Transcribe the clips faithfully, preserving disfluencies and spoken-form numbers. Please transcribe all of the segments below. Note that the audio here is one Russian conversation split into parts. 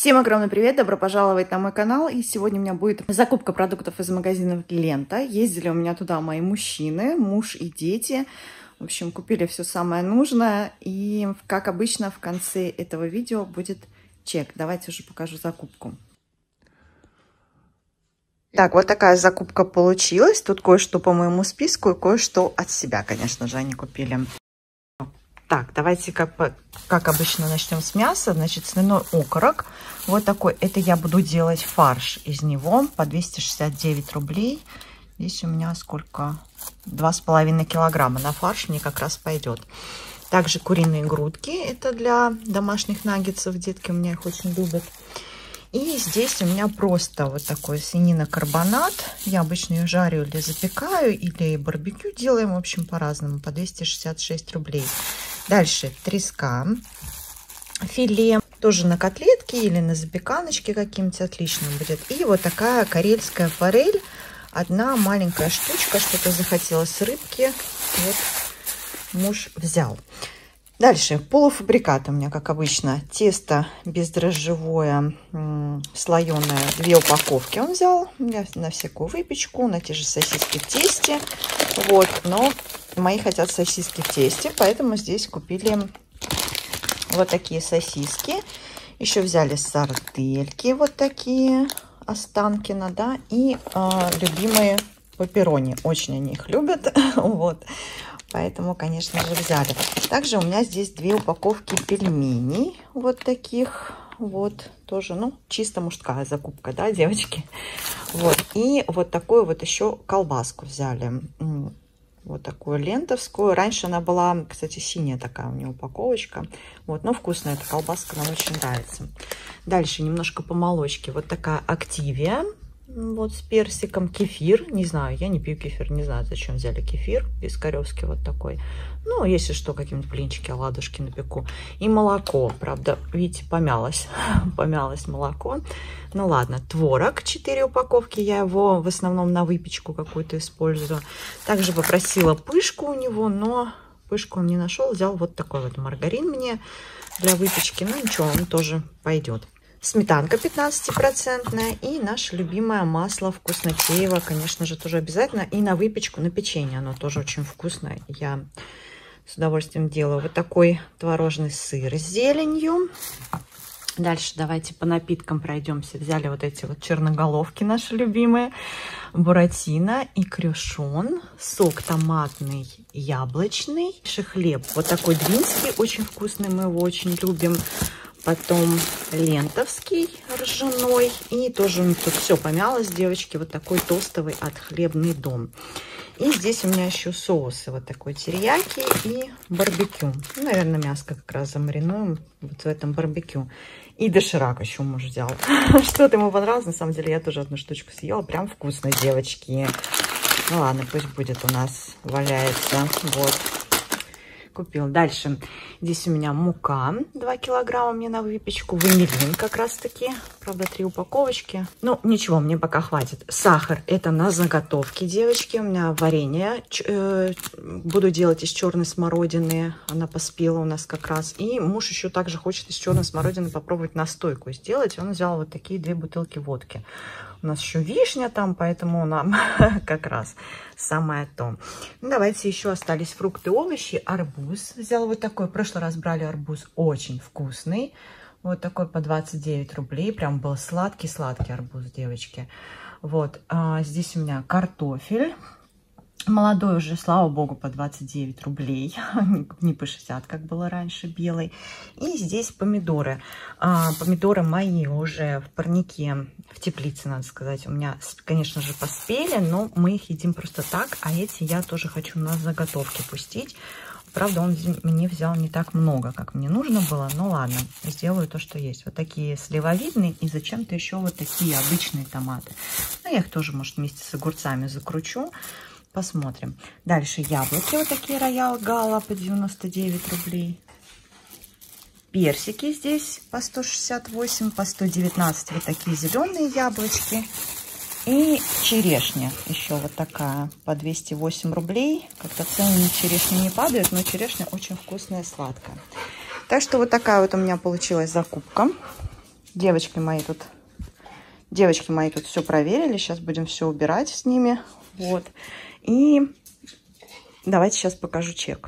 Всем огромный привет, добро пожаловать на мой канал. И сегодня у меня будет закупка продуктов из магазинов Лента. Ездили у меня туда мои мужчины, муж и дети. В общем, купили все самое нужное. И, как обычно, в конце этого видео будет чек. Давайте уже покажу закупку. Так, вот такая закупка получилась. Тут кое-что по моему списку и кое-что от себя, конечно же, они купили. Так, давайте, как, как обычно, начнем с мяса. Значит, свиной окорок. Вот такой. Это я буду делать фарш из него по двести шестьдесят девять рублей. Здесь у меня сколько? два с половиной килограмма. На фарш мне как раз пойдет. Также куриные грудки. Это для домашних наггетсов. Детки у меня их очень любят. И здесь у меня просто вот такой свинина-карбонат. Я обычно ее жарю или запекаю, или барбекю делаем. В общем, по-разному. По двести шестьдесят шесть рублей. Дальше треска. Филе. Тоже на котлетке или на запеканочке каким-нибудь отличным будет. И вот такая карельская форель. Одна маленькая штучка. Что-то захотелось рыбки. Вот муж взял. Дальше полуфабрикат у меня, как обычно, тесто бездрожжевое, слоеное, две упаковки он взял на всякую выпечку, на те же сосиски в тесте. Вот, но мои хотят сосиски в тесте, поэтому здесь купили вот такие сосиски. Еще взяли сардельки, вот такие, Останкино, да, и э, любимые пепперони. Очень они их любят, вот. Поэтому, конечно же, взяли. Также у меня здесь две упаковки пельменей. Вот таких. Вот. Тоже, ну, чисто мужская закупка, да, девочки? Вот. И вот такую вот еще колбаску взяли. Вот такую лентовскую. Раньше она была, кстати, синяя такая у нее упаковочка. Вот. Но вкусная эта колбаска, нам очень нравится. Дальше немножко по молочке. Вот такая Активия. Вот с персиком, кефир, не знаю, я не пью кефир, не знаю, зачем взяли кефир, пискаревский вот такой. Ну, если что, какие-нибудь блинчики, оладушки напеку. И молоко, правда, видите, помялось, помялось молоко. Ну ладно, творог, четыре упаковки, я его в основном на выпечку какую-то использую. Также попросила пышку у него, но пышку он не нашел, взял вот такой вот маргарин мне для выпечки. Ну ничего, он тоже пойдет. Сметанка пятнадцатипроцентная и наше любимое масло вкуснотеево, конечно же, тоже обязательно. И на выпечку, на печенье оно тоже очень вкусное. Я с удовольствием делаю. Вот такой творожный сыр с зеленью. Дальше давайте по напиткам пройдемся. Взяли вот эти вот черноголовки наши любимые. Буратино и крюшон. Сок томатный, яблочный. Хлеб вот такой двинский, очень вкусный, мы его очень любим. Потом лентовский ржаной. И тоже у них тут все помялось, девочки. Вот такой тостовый от Хлебный дом. И здесь у меня еще соусы. Вот такой терияки и барбекю. Ну, наверное, мяско как раз замаринуем вот в этом барбекю. И доширак еще муж взял. Что-то ему понравилось. На самом деле я тоже одну штучку съела. Прям вкусно, девочки. Ну ладно, пусть будет у нас валяется. Вот. Купил. Дальше. Здесь у меня мука. два килограмма мне на выпечку. Ванилин как раз таки. Правда, три упаковочки. Ну, ничего, мне пока хватит. Сахар. Это на заготовки, девочки. У меня варенье. Э, буду делать из черной смородины. Она поспела у нас как раз. И муж еще также хочет из черной смородины попробовать настойку сделать. Он взял вот такие две бутылки водки. У нас еще вишня там, поэтому нам как раз самое то. Ну, давайте еще остались фрукты, овощи. Арбуз взял вот такой. В прошлый раз брали арбуз очень вкусный. Вот такой по двадцать девять рублей. Прям был сладкий-сладкий арбуз, девочки. Вот. А здесь у меня картофель. Молодой уже, слава богу, по двадцать девять рублей. Не по шестьдесят, как было раньше, белый. И здесь помидоры. А, помидоры мои уже в парнике, в теплице, надо сказать. У меня, конечно же, поспели, но мы их едим просто так. А эти я тоже хочу на заготовки пустить. Правда, он мне взял не так много, как мне нужно было. Ну ладно, сделаю то, что есть. Вот такие сливовидные и зачем-то еще вот такие обычные томаты. Ну, я их тоже, может, вместе с огурцами закручу. Посмотрим. Дальше яблоки. Вот такие Роял Гала по девяносто девять рублей. Персики здесь по сто шестьдесят восемь, по сто девятнадцать. Вот такие зеленые яблочки. И черешня еще вот такая по двести восемь рублей. Как-то цены на черешню не падают, но черешня очень вкусная и сладкая. Так что вот такая вот у меня получилась закупка. Девочки мои тут, девочки мои тут все проверили. Сейчас будем все убирать с ними. Вот. И давайте сейчас покажу чек.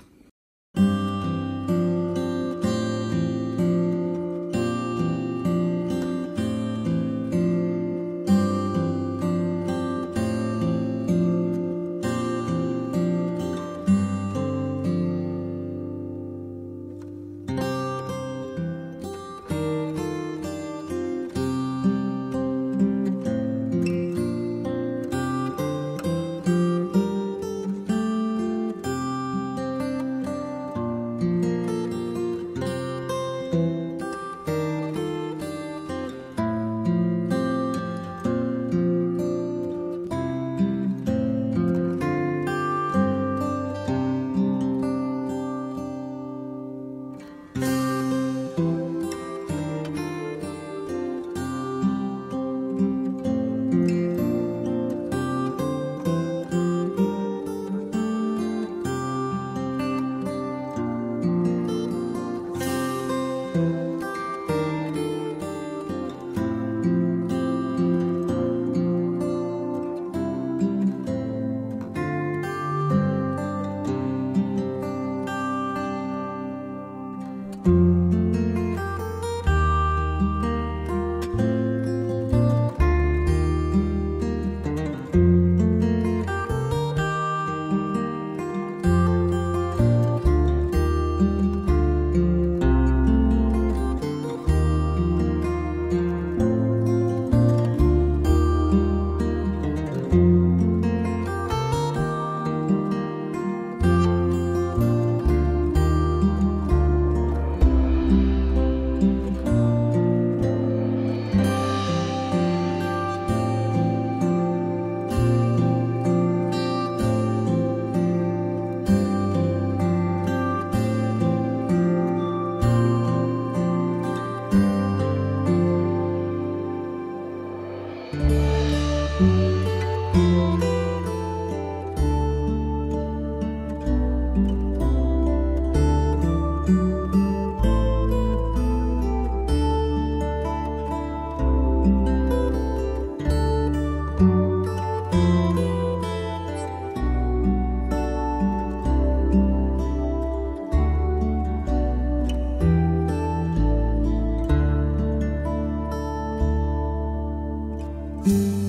Thank you.